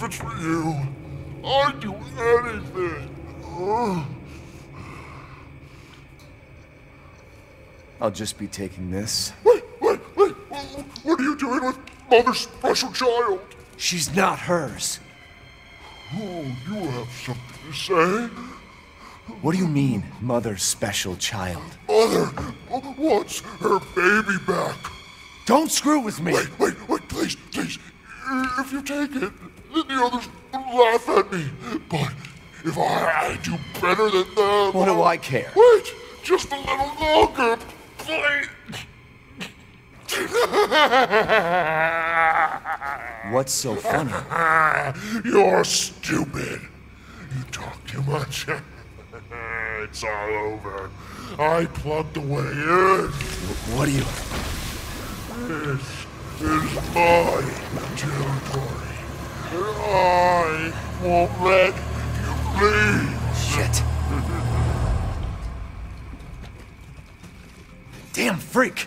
it's for you, I'd do anything. I'll just be taking this. Wait! What are you doing with Mother's special child? She's not hers. Oh, you have something to say? What do you mean, Mother's special child? Mother wants her baby back. Don't screw with me! Wait, please. If you take it, then the others laugh at me. But if I do better than them... What do I care? Wait, just a little longer, please. What's so funny? You're stupid. You talk too much. It's all over. I plugged away in. What do you... This is my territory. And I won't let you leave. Shit. Damn freak!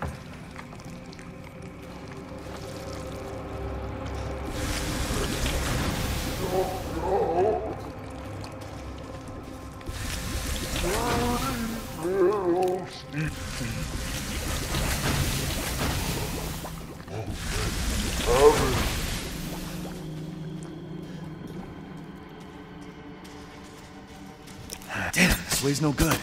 Damn, this way's no good.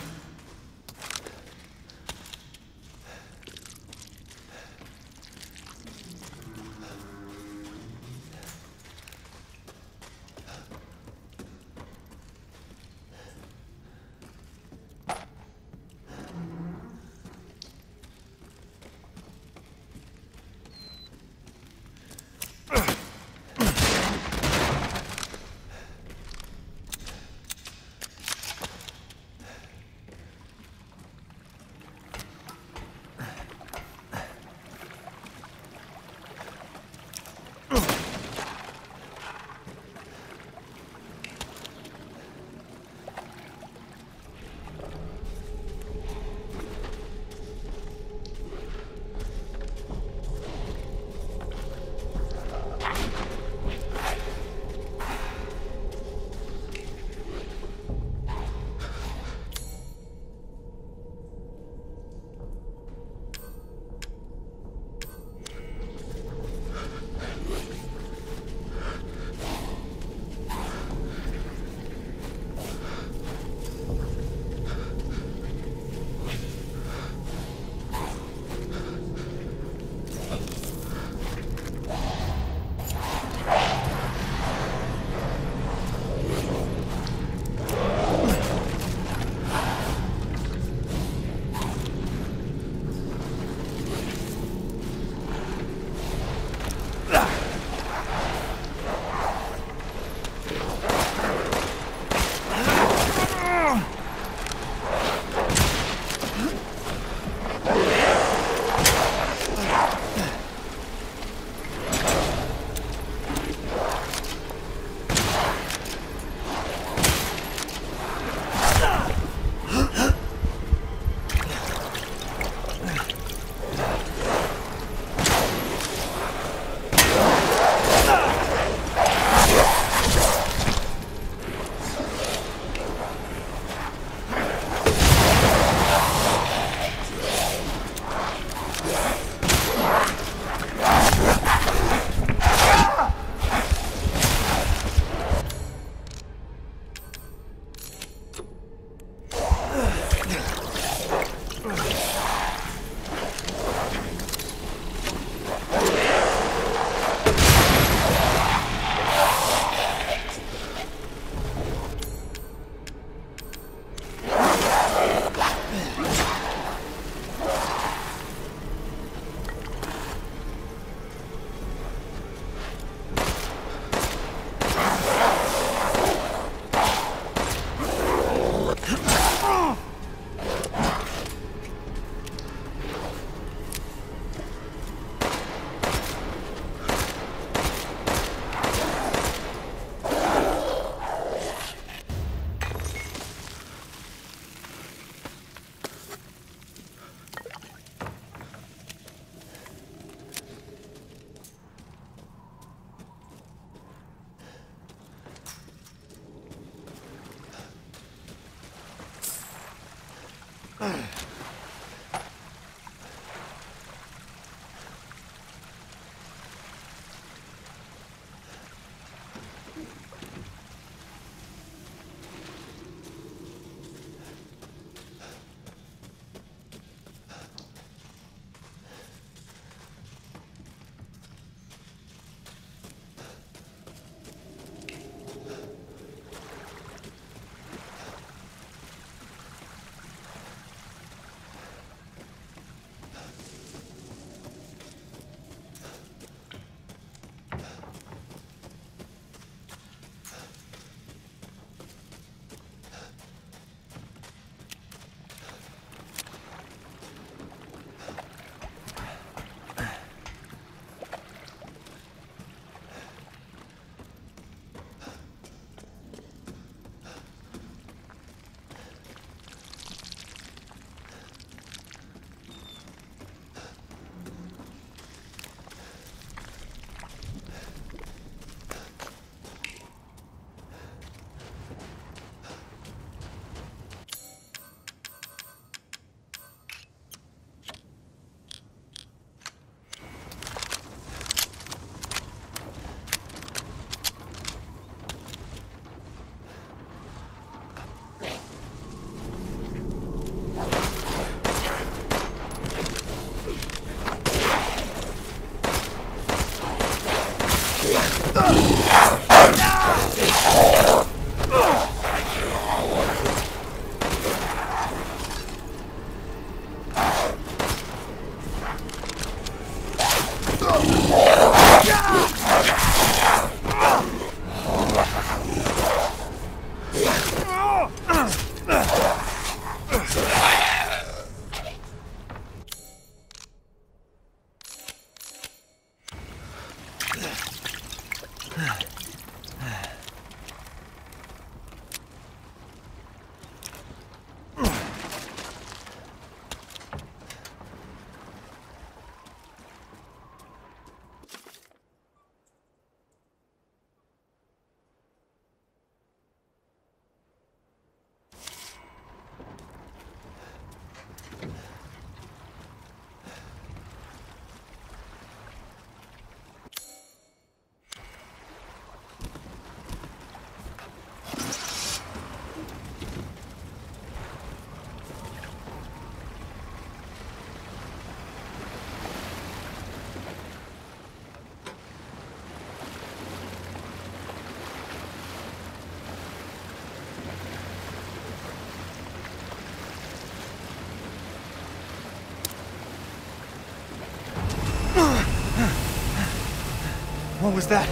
What was that?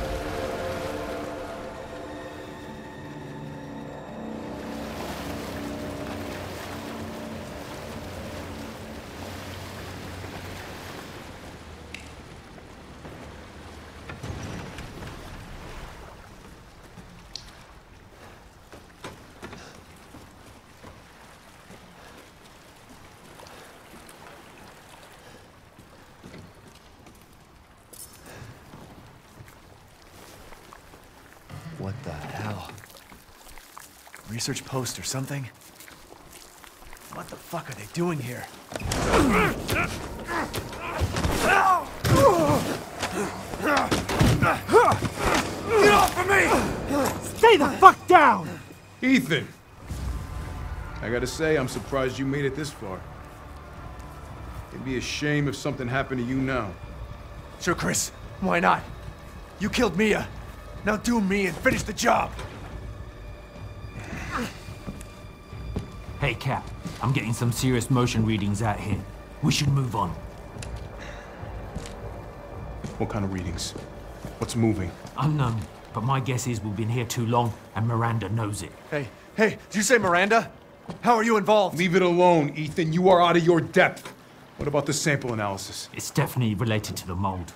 What the hell? Research post or something? What the fuck are they doing here? Get off of me! Stay the fuck down! Ethan! I gotta say, I'm surprised you made it this far. It'd be a shame if something happened to you now. Sure, Chris. Why not? You killed Mia. Now do me and finish the job. Hey, Cap. I'm getting some serious motion readings out here. We should move on. What kind of readings? What's moving? Unknown, but my guess is we've been here too long, and Miranda knows it. Hey, did you say Miranda? How are you involved? Leave it alone, Ethan. You are out of your depth. What about the sample analysis? It's definitely related to the mold.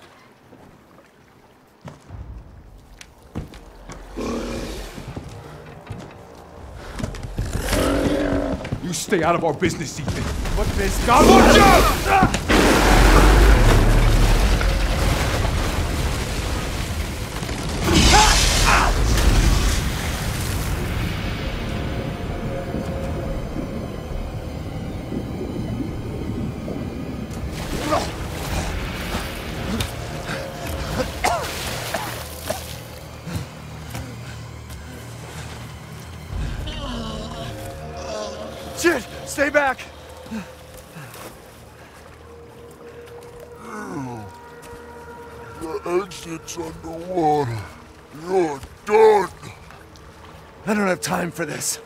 You stay out of our business, Ethan. What business? God, watch out! Shit! Stay back! The exit's underwater. You're done. I don't have time for this.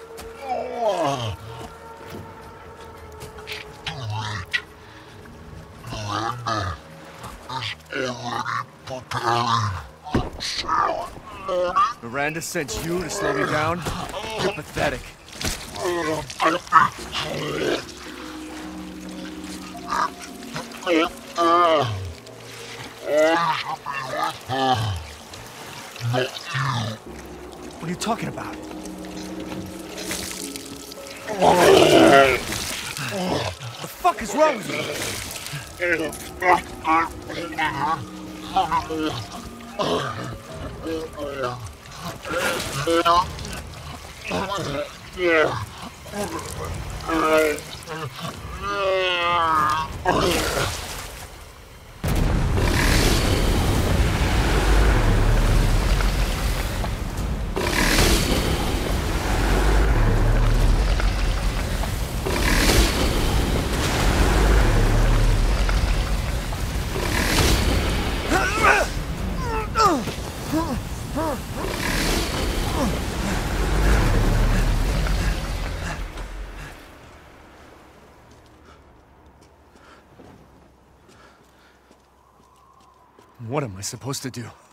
Miranda sent you to slow me down? You're pathetic. What are you talking about? What the fuck is wrong with you? What am I supposed to do?